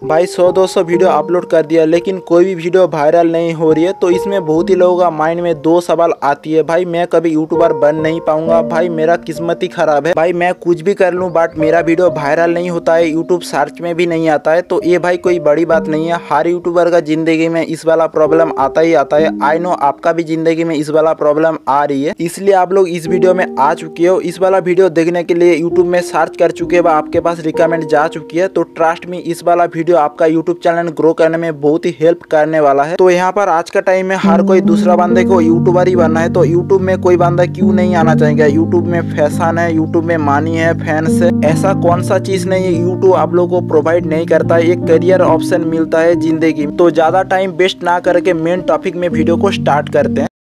भाई 100-200 video upload कर दिया लेकिन कोई भी वीडियो वायरल नहीं हो रही है। तो इसमें बहुत ही लोगों का माइंड में दो सवाल आती है, भाई मैं कभी यूट्यूबर बन नहीं पाऊंगा, भाई मेरा किस्मत ही खराब है, भाई मैं कुछ भी कर लूं बट मेरा वीडियो वायरल नहीं होता है, यूट्यूब सर्च में भी नहीं आता है। तो ये भाई कोई बड़ी बात नहीं है, हर यूट्यूबर का जिंदगी में इस वाला प्रॉब्लम आता ही आता है। आई नो आपका भी जिंदगी में इस वाला प्रॉब्लम आ रही है, इसलिए आप लोग इस वीडियो में आ चुके हो। इस वाला वीडियो देखने के लिए यूट्यूब में सर्च कर चुके हो, आपके पास रिकमेंड जा चुकी है। तो ट्रस्ट मी, इस वाला वीडियो आपका यूट्यूब चैनल ग्रो करने में बहुत ही हेल्प करने वाला है। तो यहाँ पर आज का टाइम में हर कोई दूसरा बंदे को यूट्यूबर ही बनना है, तो यूट्यूब में कोई बंदा क्यों नहीं आना चाहेगा। यूट्यूब में फैशन है, यूट्यूब में मनी है, फैंस है, ऐसा कौन सा चीज नहीं है यूट्यूब आप लोगों को प्रोवाइड नहीं करता है। एक करियर ऑप्शन मिलता है जिंदगी में। तो ज्यादा टाइम वेस्ट ना करके मेन टॉपिक में वीडियो को स्टार्ट करते हैं।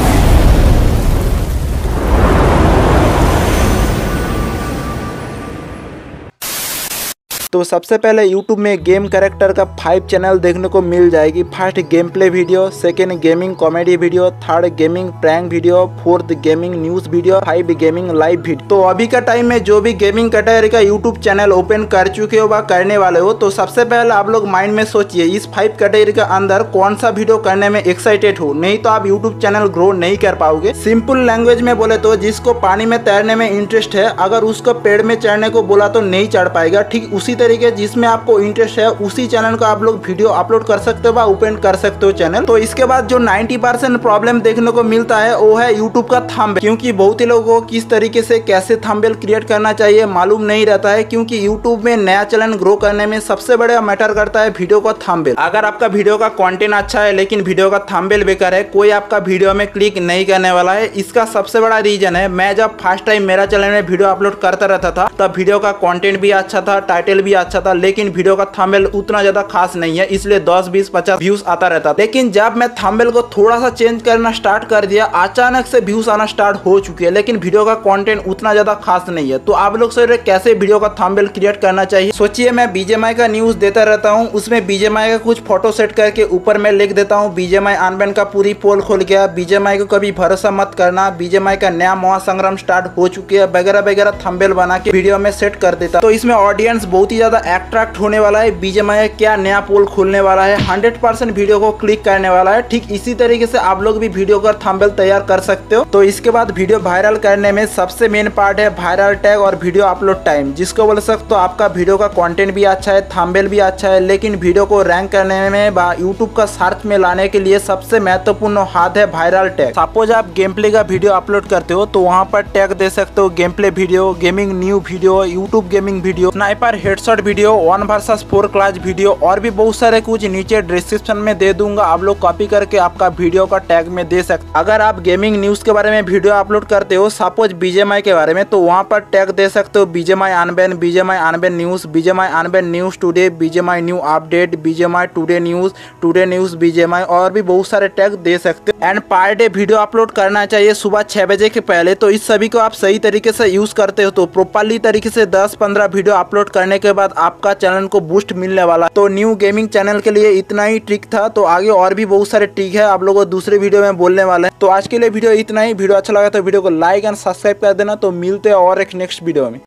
तो सबसे पहले YouTube में गेम कैरेक्टर का 5 चैनल देखने को मिल जाएगी। First game play video, second gaming comedy video, third gaming prank video, fourth gaming news video, 5 gaming live video. तो अभी का टाइम में जो भी गेमिंग कैटेगरी का YouTube चैनल ओपन कर चुके हो व करने वाले हो, तो सबसे पहले आप लोग माइंड में सोचिए इस 5 कैटेगरी के अंदर कौन सा वीडियो करने में एक्साइटेड हो, नहीं तो आप YouTube चैनल ग्रो नहीं कर पाओगे। सिंपल लैंग्वेज में बोले तो जिसको पानी में तैरने में इंटरेस्ट है, अगर उसको पेड़ में चढ़ने को बोला तो नहीं चढ़ पाएगा। ठीक उसी तरीके जिसमें आपको इंटरेस्ट है उसी चैनल का आप लोग वीडियो अपलोड कर सकते हो, ओपन कर सकते हो चैनल। तो इसके बाद जो 90% प्रॉब्लम देखने को मिलता है वो है यूट्यूब का थंबनेल, क्योंकि बहुत ही लोगों को किस तरीके से कैसे थंबनेल क्रिएट करना चाहिए मालूम नहीं रहता है। क्योंकि यूट्यूब में नया चैनल ग्रो करने में सबसे बड़ा मैटर करता है वीडियो का थंबनेल। अगर आपका वीडियो का कंटेंट अच्छा है लेकिन वीडियो का थंबनेल बेकार है, कोई आपका वीडियो में क्लिक नहीं करने वाला है। इसका सबसे बड़ा रीजन है, मैं जब फर्स्ट टाइम मेरा चैनल में वीडियो अपलोड करता रहता था तब वीडियो का कंटेंट भी अच्छा था, टाइटल भी अच्छा था, लेकिन वीडियो का थंबनेल उतना ज्यादा खास नहीं है, इसलिए 10, 20, 50 व्यूज आता रहता। लेकिन जब मैं थंबनेल को थोड़ा सा चेंज करना स्टार्ट कर दिया, अचानक से व्यूज आना स्टार्ट हो चुके हैं, लेकिन वीडियो का कंटेंट उतना ज्यादा खास नहीं है। तो आप लोग सोच रहे कैसे वीडियो का थंबनेल क्रिएट करना चाहिए। सोचिए मैं बीजेएमआई का न्यूज देता रहता हूँ, उसमें बीजेएमआई का कुछ फोटो सेट करके ऊपर में लिख देता हूँ बीजेएमआई अनबैन का पूरी पोल खोल गया, बीजेएमआई को कभी भरोसा मत करना, बीजेएमआई का नया महासंग्राम स्टार्ट हो चुकी है, वगैरह वगैरह थंबनेल बना के वीडियो में सेट कर देता। तो इसमें ऑडियंस बहुत ही ज्यादा अट्रैक्ट होने वाला है, बीजेएमआई क्या नया पोल खोलने वाला है, 100% वीडियो को क्लिक करने वाला है। ठीक इसी तरीके से आप लोग भी वीडियो का थंबनेल तैयार कर सकते हो। तो इसके बाद वीडियो वायरल करने में सबसे मेन पार्ट है वायरल टैग और वीडियो अपलोड टाइम, जिसको बोल सकते हो आपका वीडियो का कंटेंट भी अच्छा है, थंबनेल भी अच्छा है, लेकिन वीडियो को रैंक करने में यूट्यूब का सर्च में लाने के लिए सबसे महत्वपूर्ण हाथ है वायरल टैग। सपोज आप गेम प्ले का वीडियो अपलोड करते हो तो वहाँ पर टैग दे सकते हो game play video, gaming new video, YouTube gaming video, sniper headshot video, 1 versus 4 class video, और भी बहुत सारे कुछ नीचे डिस्क्रिप्शन में दे दूंगा, आप लोग कॉपी करके आपका वीडियो का टैग में दे सकते। अगर आप गेमिंग न्यूज के बारे में वीडियो अपलोड करते हो, सपोज बीजेएमआई के बारे में, तो वहां पर टैग दे सकते हो BGMI unban, BGMI unban news, BGMI unban news today, BGMI new update, BGMI today news BGMI, और भी बहुत सारे टैग दे सकते हो। And per day video upload करना चाहिए सुबह 6 बजे के पहले। तो इस सभी को आप सही तरीके से यूज करते हो तो प्रॉपरली तरीके से 10-15 वीडियो अपलोड करने के बाद आपका चैनल को बूस्ट मिलने वाला। तो न्यू गेमिंग चैनल के लिए इतना ही ट्रिक था, तो आगे और भी बहुत सारे ट्रिक है आप लोगों को दूसरे वीडियो में बोलने वाले हैं। तो आज के लिए वीडियो इतना ही। वीडियो अच्छा लगा तो वीडियो को लाइक एंड सब्सक्राइब कर देना। तो मिलते हैं और एक नेक्स्ट वीडियो में।